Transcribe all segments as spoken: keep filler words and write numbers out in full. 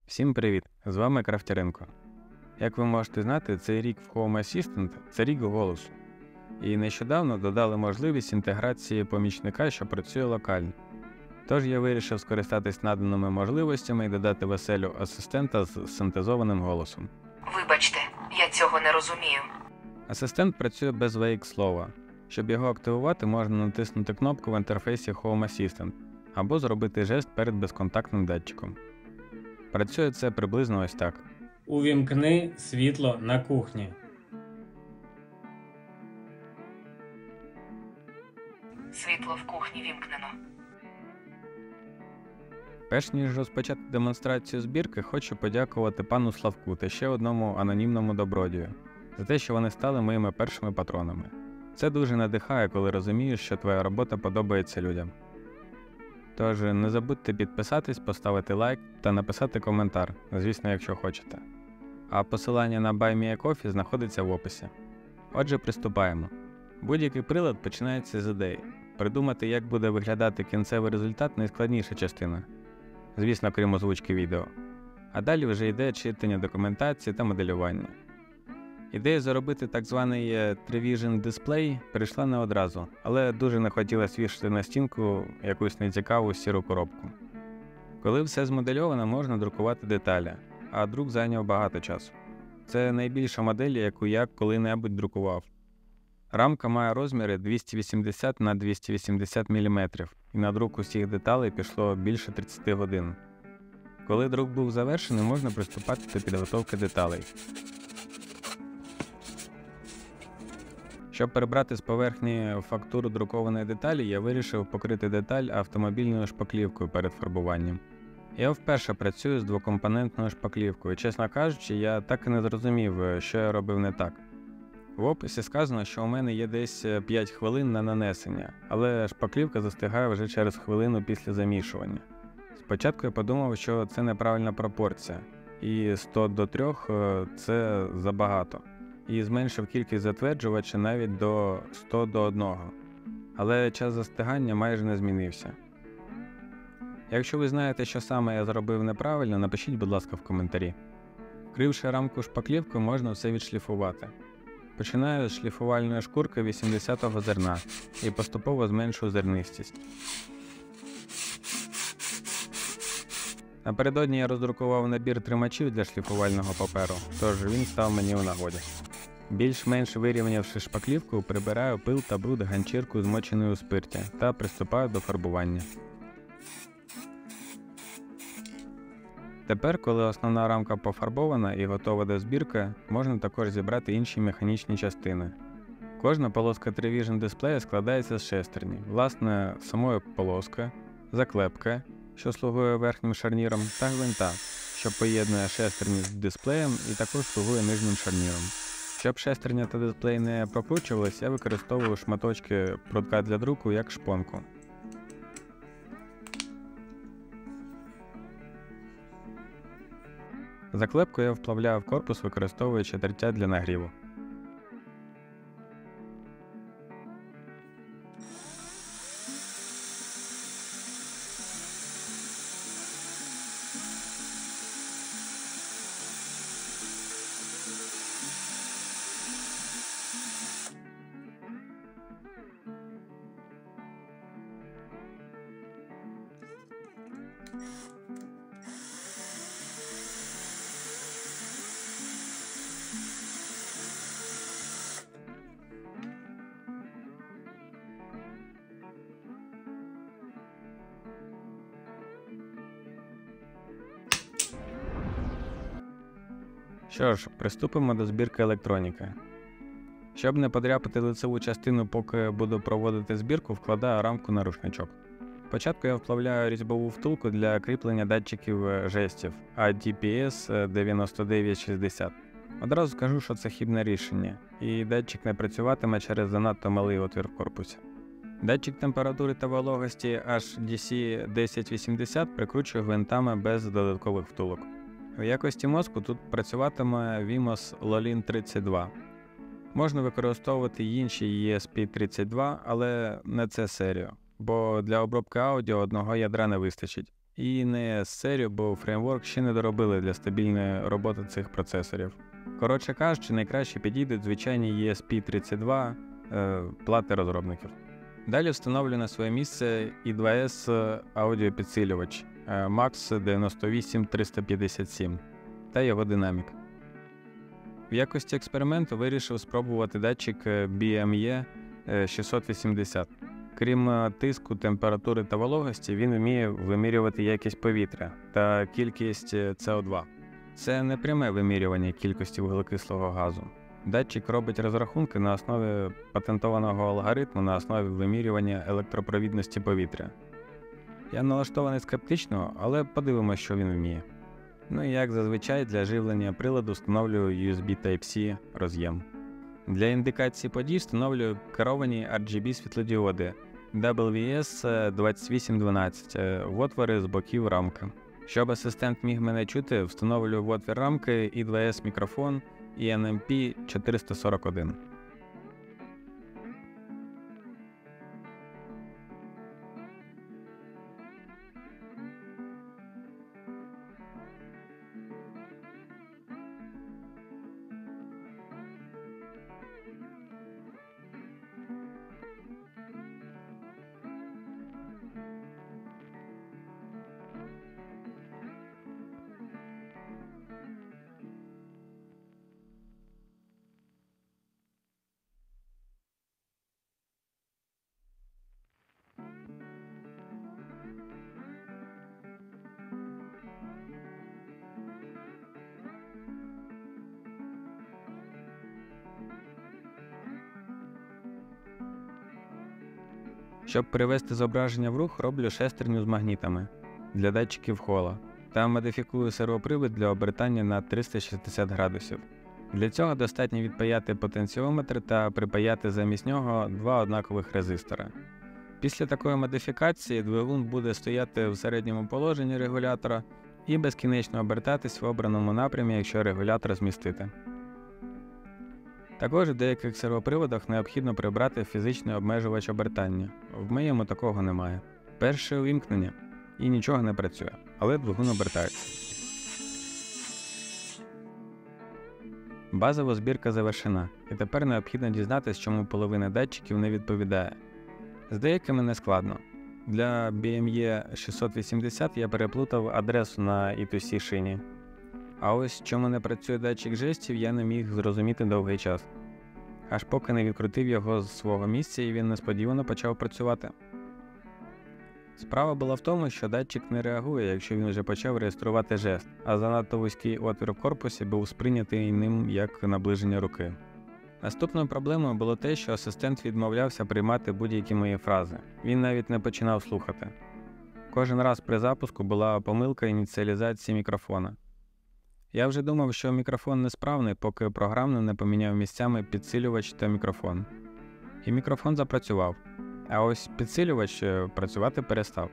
Всім привіт! З вами Крафтяренко. Як ви можете знати, цей рік в Home Assistant – це рік голосу. І нещодавно додали можливість інтеграції помічника, що працює локально. Тож я вирішив скористатись наданими можливостями і додати веселю асистента з синтезованим голосом. Вибачте, я цього не розумію. Асистент працює без вейк-слова. Щоб його активувати, можна натиснути кнопку в інтерфейсі Home Assistant або зробити жест перед безконтактним датчиком. Працює це приблизно ось так. Увімкни світло на кухні. Світло в кухні вімкнено. Перш ніж розпочати демонстрацію збірки, хочу подякувати пану Славку та ще одному анонімному добродію за те, що вони стали моїми першими патронами. Це дуже надихає, коли розумієш, що твоя робота подобається людям. Тож не забудьте підписатись, поставити лайк та написати коментар, звісно, якщо хочете. А посилання на Buy Me a Coffee знаходиться в описі. Отже, приступаємо. Будь-який прилад починається з ідеї. Придумати, як буде виглядати кінцевий результат – найскладніша частина. Звісно, крім озвучки відео. А далі вже йде читання документації та моделювання. Ідея заробити так званий три віжн дисплей прийшла не одразу, але дуже не хотілося вішати на стінку якусь нецікаву сіру коробку. Коли все змодельовано, можна друкувати деталі, а друк зайняв багато часу. Це найбільша модель, яку я коли-небудь друкував. Рамка має розміри двісті вісімдесят на двісті вісімдесят міліметрів, і на друк усіх деталей пішло більше тридцять годин. Коли друк був завершений, можна приступати до підготовки деталей. Щоб прибрати з поверхні фактуру друкованої деталі, я вирішив покрити деталь автомобільною шпаклівкою перед фарбуванням. Я вперше працюю з двокомпонентною шпаклівкою, чесно кажучи, я так і не зрозумів, що я робив не так. В описі сказано, що у мене є десь п'ять хвилин на нанесення, але шпаклівка застигає вже через хвилину після замішування. Спочатку я подумав, що це неправильна пропорція, і сто до трьох – це забагато. І зменшив кількість затверджувача навіть до сто до одного. Але час застигання майже не змінився. Якщо ви знаєте, що саме я зробив неправильно, напишіть, будь ласка, в коментарі. Вкривши рамку шпаклівкою, можна все відшліфувати. Починаю з шліфувальної шкурки вісімдесятого зерна і поступово зменшую зернистість. Напередодні я роздрукував набір тримачів для шліфувального паперу, тож він став мені у нагоді. Більш-менш вирівнявши шпаклівку, прибираю пил та бруд ганчіркою змоченою у спирті та приступаю до фарбування. Тепер, коли основна рамка пофарбована і готова до збірки, можна також зібрати інші механічні частини. Кожна полоска три віжн дисплея складається з шестерні, власне, самої полоски, заклепки, що слугує верхнім шарніром, та гвинта, що поєднує шестерні з дисплеєм і також слугує нижнім шарніром. Щоб шестерня та дисплей не прокручувались, я використовую шматочки прутка для друку як шпонку. Заклепку я вплавляю в корпус, використовуючи тертя для нагріву. Що ж, приступимо до збірки електроніки. Щоб не подряпати лицеву частину, поки буду проводити збірку, вкладаю рамку на рушничок. Спочатку я вплавляю різьбову втулку для кріплення датчиків жестів ей ді пі ес дев'яносто дев'ять шістдесят. Одразу скажу, що це хибне рішення, і датчик не працюватиме через занадто малий отвір в корпусі. Датчик температури та вологості ейч ді сі десять вісімдесят прикручую гвинтами без додаткових втулок. В якості мозку тут працюватиме Вімос Лолін тридцять два. Можна використовувати інші і ес пі тридцять два, але не це серію, бо для обробки аудіо одного ядра не вистачить. І не з серію, бо фреймворк ще не доробили для стабільної роботи цих процесорів. Коротше кажучи, найкраще підійдуть звичайні і ес пі тридцять два е, плати розробників. Далі встановлю на своє місце і два ес аудіопідсилювач е, макс дев'яносто вісім триста п'ятдесят сім та його динамік. В якості експерименту вирішив спробувати датчик бі ем і шістсот вісімдесят. Крім тиску, температури та вологості, він вміє вимірювати якість повітря та кількість це о два. Це не пряме вимірювання кількості вуглекислого газу. Датчик робить розрахунки на основі патентованого алгоритму на основі вимірювання електропровідності повітря. Я налаштований скептично, але подивимося, що він вміє. Ну і як зазвичай, для живлення приладу встановлюю ю ес бі Type-C роз'єм. Для індикації подій встановлюю керовані ар джі бі світлодіоди дабл ві ес двадцять вісім дванадцять в отвори з боків рамки. Щоб асистент міг мене чути, встановлюю в отвір рамки і два ес мікрофон і ен ем пі чотириста сорок один. Щоб перевести зображення в рух, роблю шестерню з магнітами для датчиків хола та модифікую сервопривід для обертання на триста шістдесят градусів. Для цього достатньо відпаяти потенціометр та припаяти замість нього два однакових резистора. Після такої модифікації двигун буде стояти в середньому положенні регулятора і безкінечно обертатись в обраному напрямі, якщо регулятор змістити. Також в деяких сервоприводах необхідно прибрати фізичний обмежувач обертання. В моєму такого немає. Перше увімкнення і нічого не працює, але двигун обертається. Базова збірка завершена, і тепер необхідно дізнатися, чому половина датчиків не відповідає. З деякими не складно. Для бі ем і шістсот вісімдесят я переплутав адресу на і ту сі шині. А ось чому не працює датчик жестів, я не міг зрозуміти довгий час. Аж поки не відкрутив його з свого місця і він несподівано почав працювати. Справа була в тому, що датчик не реагує, якщо він вже почав реєструвати жест, а занадто вузький отвір в корпусі був сприйнятий ним як наближення руки. Наступною проблемою було те, що асистент відмовлявся приймати будь-які мої фрази. Він навіть не починав слухати. Кожен раз при запуску була помилка ініціалізації мікрофона. Я вже думав, що мікрофон несправний, поки програмно не поміняв місцями підсилювач та мікрофон. І мікрофон запрацював, а ось підсилювач працювати перестав.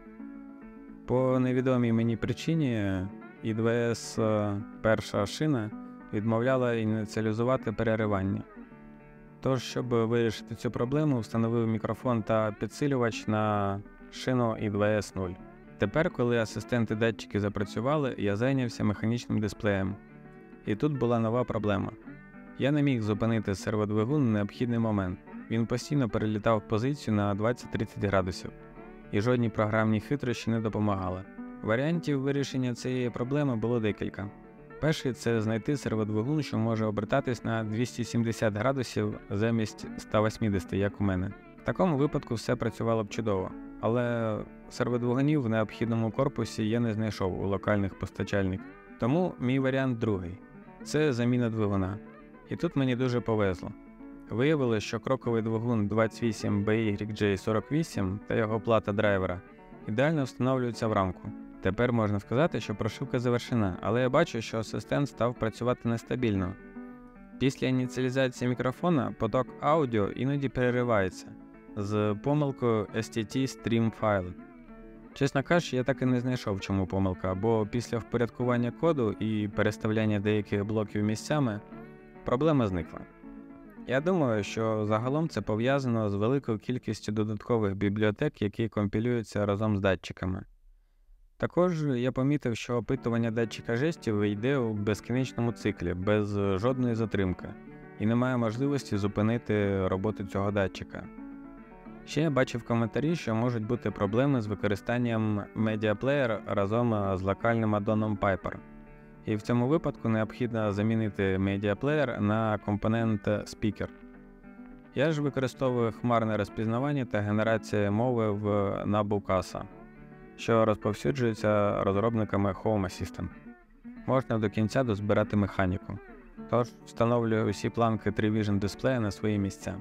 По невідомій мені причині і два ес перша шина відмовляла ініціалізувати переривання. Тож, щоб вирішити цю проблему, встановив мікрофон та підсилювач на шину і два ес нуль. Тепер, коли асистенти датчики запрацювали, я зайнявся механічним дисплеєм. І тут була нова проблема. Я не міг зупинити серводвигун в необхідний момент. Він постійно перелітав позицію на двадцять-тридцять градусів. І жодні програмні хитрощі не допомагали. Варіантів вирішення цієї проблеми було декілька. Перший – це знайти серводвигун, що може обертатись на двісті сімдесят градусів замість ста вісімдесят, як у мене. В такому випадку все працювало б чудово. Але серводвигунів в необхідному корпусі я не знайшов у локальних постачальників. Тому мій варіант другий – це заміна двигуна. І тут мені дуже повезло. Виявилось, що кроковий двигун двадцять вісім бі ігрек джей сорок вісім та його плата драйвера ідеально встановлюються в рамку. Тепер можна сказати, що прошивка завершена, але я бачу, що асистент став працювати нестабільно. Після ініціалізації мікрофона поток аудіо іноді переривається з помилкою ес ті ті Stream File. Чесно кажучи, я так і не знайшов, чому помилка, бо після впорядкування коду і переставляння деяких блоків місцями проблема зникла. Я думаю, що загалом це пов'язано з великою кількістю додаткових бібліотек, які компілюються разом з датчиками. Також я помітив, що опитування датчика жестів йде у безкінечному циклі, без жодної затримки, і немає можливості зупинити роботу цього датчика. Ще я бачив коментарі, що можуть бути проблеми з використанням медіаплеєр разом з локальним аддоном Piper. І в цьому випадку необхідно замінити медіаплеєр на компонент Speaker. Я ж використовую хмарне розпізнавання та генерацію мови в Nabu-Casa, що розповсюджується розробниками Home Assistant. Можна до кінця дозбирати механіку. Тож встановлюю усі планки три Vision дисплея на свої місця.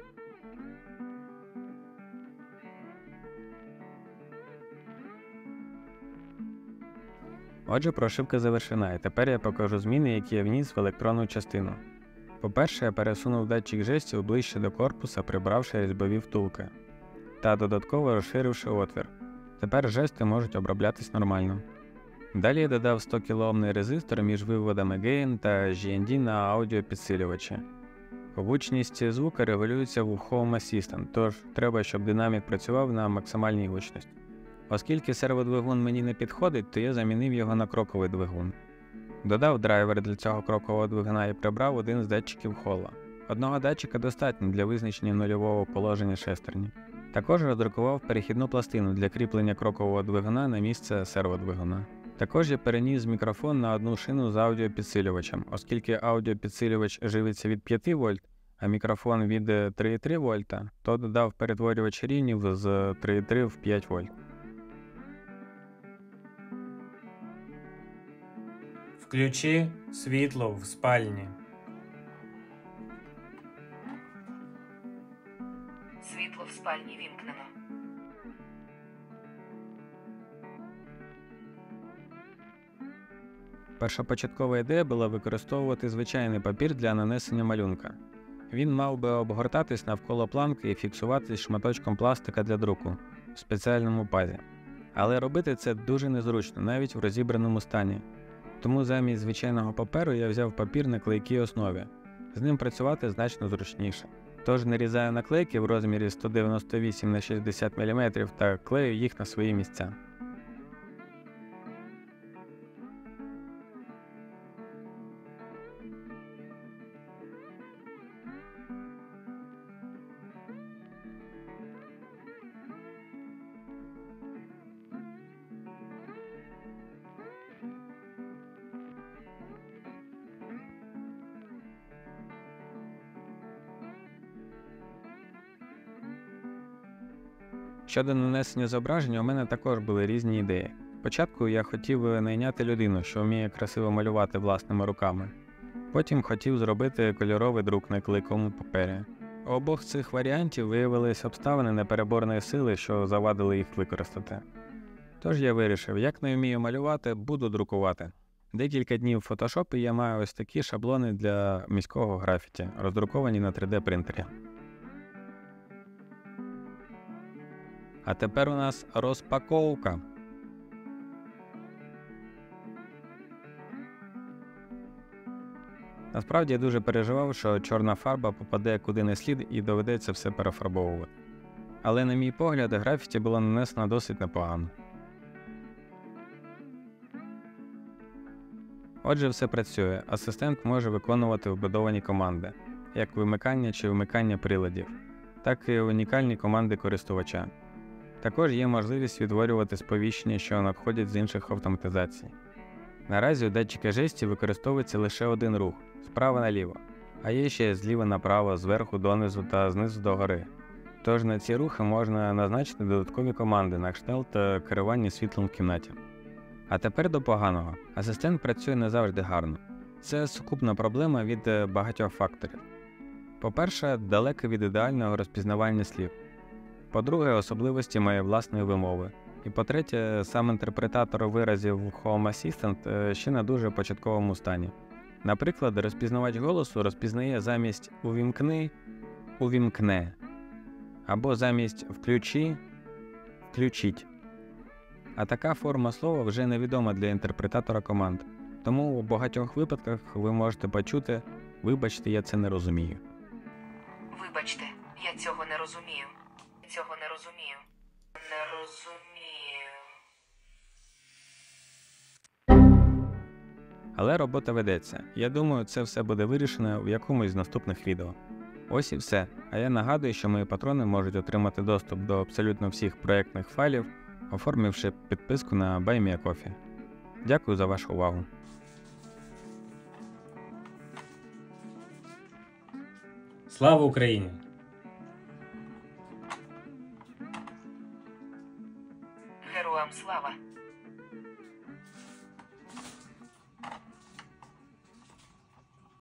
Отже, прошивка завершена, і тепер я покажу зміни, які я вніс в електронну частину. По-перше, я пересунув датчик жестів ближче до корпуса, прибравши різьбові втулки, та додатково розширивши отвір. Тепер жести можуть оброблятись нормально. Далі я додав сто кілоомний резистор між виводами Gain та джі ен ді на аудіопідсилювачі. Гучність звука регулюється в Home Assistant, тож треба, щоб динамік працював на максимальній гучності. Оскільки серводвигун мені не підходить, то я замінив його на кроковий двигун. Додав драйвер для цього крокового двигуна і прибрав один з датчиків Холла. Одного датчика достатньо для визначення нульового положення шестерні. Також роздрукував перехідну пластину для кріплення крокового двигуна на місце серводвигуна. Також я переніс мікрофон на одну шину з аудіопідсилювачем, оскільки аудіопідсилювач живиться від п'яти вольт, а мікрофон від три цілих три вольта, то додав перетворювач рівнів з три цілих три в п'ять вольт. Включи світло в спальні. Світло в спальні вімкнено. Першопочаткова ідея була використовувати звичайний папір для нанесення малюнка. Він мав би обгортатись навколо планки і фіксуватись шматочком пластика для друку в спеціальному пазі. Але робити це дуже незручно, навіть в розібраному стані. Тому замість звичайного паперу я взяв папір на клейкій основі. З ним працювати значно зручніше. Тож нарізаю наклейки в розмірі сто дев'яносто вісім на шістдесят міліметрів та клею їх на свої місця. Щодо нанесення зображення, у мене також були різні ідеї. Спочатку я хотів найняти людину, що вміє красиво малювати власними руками. Потім хотів зробити кольоровий друк на клейкому папері. У обох цих варіантів виявились обставини непереборної сили, що завадили їх використати. Тож я вирішив, як не вмію малювати, буду друкувати. Декілька днів в фотошопі я маю ось такі шаблони для міського графіті, роздруковані на три де принтері. А тепер у нас розпаковка. Насправді я дуже переживав, що чорна фарба попаде куди не слід і доведеться все перефарбовувати. Але, на мій погляд, графіті було нанесено досить непогано. Отже, все працює. Асистент може виконувати вбудовані команди, як вимикання чи вмикання приладів, так і унікальні команди користувача. Також є можливість відтворювати сповіщення, що надходять з інших автоматизацій. Наразі у датчика жестів використовується лише один рух – справа наліво, а є ще зліва направо, зверху донизу та знизу догори. Тож на ці рухи можна назначити додаткові команди на кшталт керування світлом в кімнаті. А тепер до поганого. Асистент працює не завжди гарно. Це сукупна проблема від багатьох факторів. По-перше, далеко від ідеального розпізнавання слів. По-друге, особливості моєї власної вимови. І по-третє, сам інтерпретатор виразів Home Assistant ще на дуже початковому стані. Наприклад, розпізнавач голосу розпізнає замість «увімкни» – «увімкне», або замість «включи» – «включіть». А така форма слова вже невідома для інтерпретатора команд. Тому у багатьох випадках ви можете почути «вибачте, я це не розумію». Вибачте, я цього не розумію. Цього не розумію. Не розумію. Але робота ведеться. Я думаю, це все буде вирішено в якомусь з наступних відео. Ось і все. А я нагадую, що мої патрони можуть отримати доступ до абсолютно всіх проєктних файлів, оформивши підписку на BuyMeACoffee. Дякую за вашу увагу. Слава Україні! Героям слава!